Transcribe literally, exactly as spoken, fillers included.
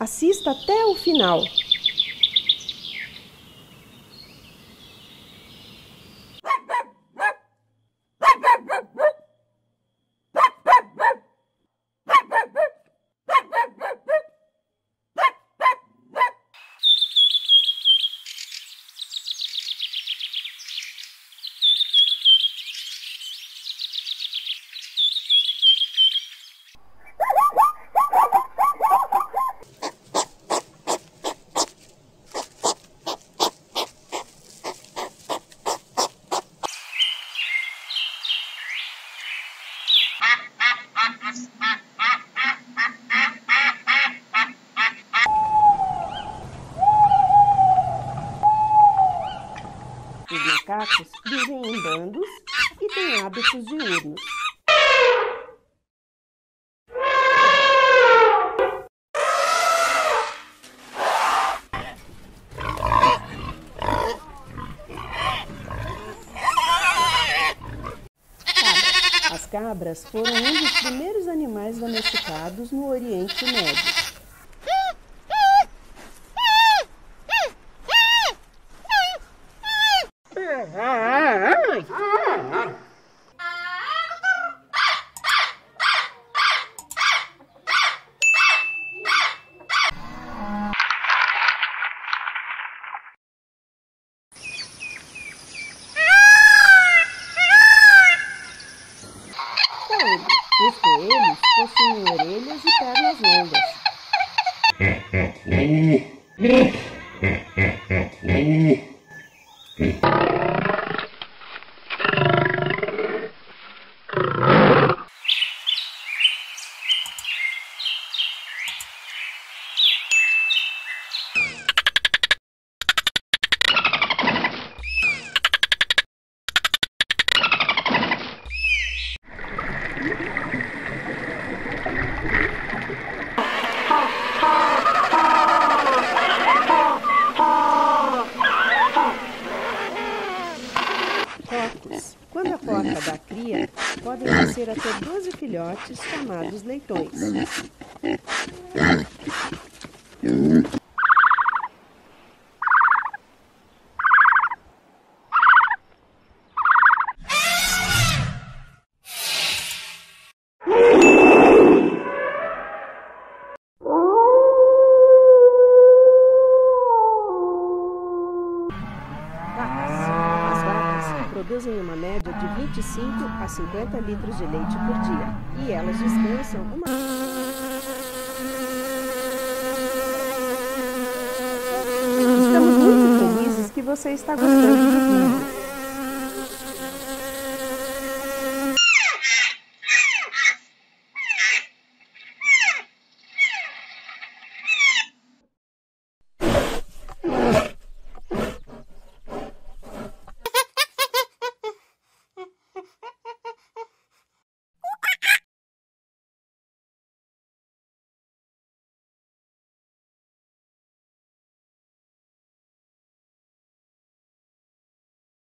Assista até o final. Os macacos vivem em bandos e têm hábitos diurnos. As cabras foram um dos primeiros animais domesticados no Oriente Médio. Os coelhos possuem orelhas e pernas longas. Cocos. Quando a porca dá cria, podem nascer até doze filhotes chamados leitões. Produzem uma média de vinte e cinco a cinquenta litros de leite por dia e elas descansam uma... Estamos muito felizes que você está gostando do vídeo.